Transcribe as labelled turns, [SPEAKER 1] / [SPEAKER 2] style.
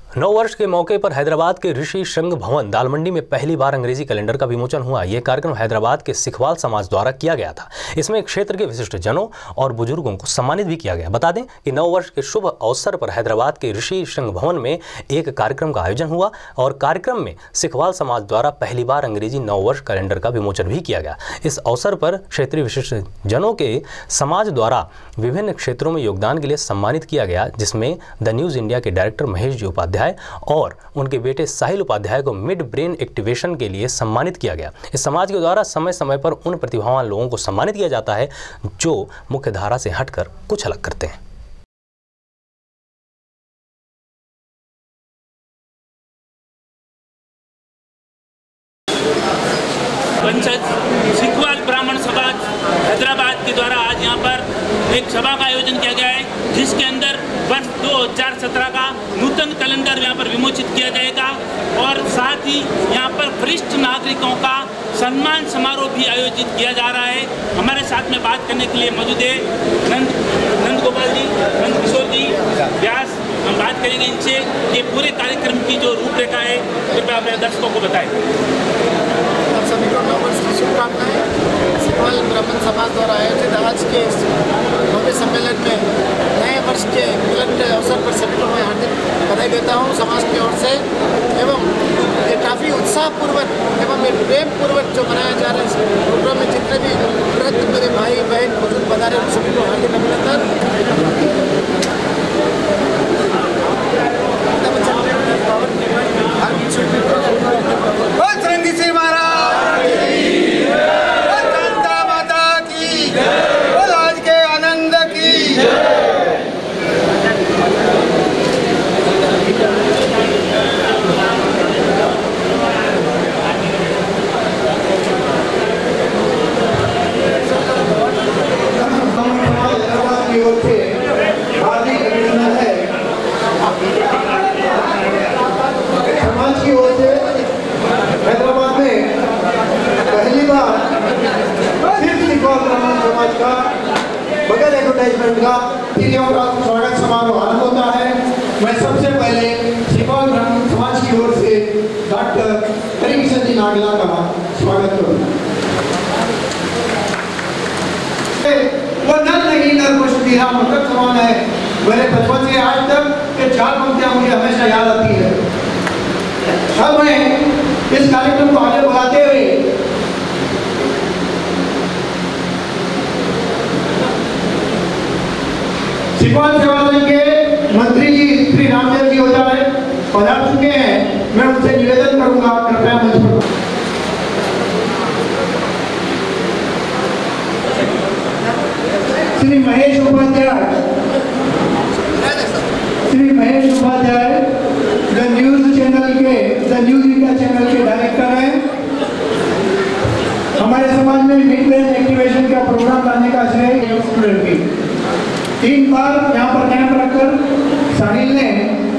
[SPEAKER 1] नव वर्ष के मौके पर हैदराबाद के ऋषि शृंग भवन दालमंडी में पहली बार अंग्रेजी कैलेंडर का विमोचन हुआ। यह कार्यक्रम हैदराबाद के सिखवाल समाज द्वारा किया गया था। इसमें क्षेत्र के विशिष्ट जनों और बुजुर्गों को सम्मानित भी किया गया। बता दें कि नव वर्ष के शुभ अवसर पर हैदराबाद के ऋषि शृंग भवन में एक कार्यक्रम का आयोजन हुआ और कार्यक्रम में सिखवाल समाज द्वारा पहली बार अंग्रेजी नव वर्ष कैलेंडर का विमोचन भी किया गया। इस अवसर पर क्षेत्रीय विशिष्ट जनों के समाज द्वारा विभिन्न क्षेत्रों में योगदान के लिए सम्मानित किया गया, जिसमें द न्यूज़ इंडिया के डायरेक्टर महेश जी उपाध्याय और उनके बेटे साहिल उपाध्याय को मिड ब्रेन एक्टिवेशन के लिए सम्मानित किया गया। इस समाज के द्वारा समय समय पर उन प्रतिभावान लोगों को सम्मानित किया जाता है जो मुख्य धारा से हटकर कुछ अलग करते हैं।
[SPEAKER 2] पंचायत सिखवाल ब्राह्मण समाज हैदराबाद के द्वारा आज यहाँ पर एक सभा का आयोजन किया गया है, जिसके अंदर वर्ष 2017 का नूतन कैलेंडर यहाँ पर विमोचित किया जाएगा और साथ ही यहाँ पर वरिष्ठ नागरिकों का सम्मान समारोह भी आयोजित किया जा रहा है। हमारे साथ में बात करने के लिए मौजूद है नंद गोपाल जी, नंद किशोर जी व्यास। हम बात करेंगे इनसे कि पूरे कार्यक्रम की जो रूपरेखा है कृपया अपने दर्शकों को बताएं।
[SPEAKER 3] आप सभी को नव वर्ष की शुभकामनाएं। सिखवाल ब्राह्मण समाज द्वारा आयोजित आज के भव्य सम्मेलन में नए वर्ष के मिलन के अवसर पर सभी को मैं हार्दिक बधाई देता हूं समाज की ओर से। एवं ये काफ़ी उत्साहपूर्वक एवं एक प्रेमपूर्वक जो मनाया जा रहा है इस प्रोग्राम में जितने भी वृद्ध मेरे भाई बहन बुजुर्ग पधारे उन सभी को हार्दिक अभिनंदन।
[SPEAKER 4] बगैर एडवर्टाइजमेंट का स्वागत समारोह आरंभ होता है। मैं सबसे पहले सिखवाल ब्राह्मण समाज की ओर से डॉक्टर करीमचंद जी नागला का स्वागत करूँगा। वो नर नहीं नर कुछ दीरा मतलब समान है। मेरे बचपन से आज तक के 4 पंक्तियां मुझे हमेशा याद आती है। अब मैं इस कार्यक्रम को आगे बढ़ाते हुए सिखवाल सेवा संघ के मंत्री जी श्री रामदेव जी होता है पधार चुके हैं। मैं उनसे निवेदन करूंगा कृपया मंच पर। Shri Mahesh Upadhyay The News India channel के डायरेक्टर हैं। हमारे समाज में मिड ब्रेन एक्टिवेशन का प्रोग्राम लाने का श्रेय स्टूडेंट की 3 बार यहाँ पर कैंप रखकर साहिल ने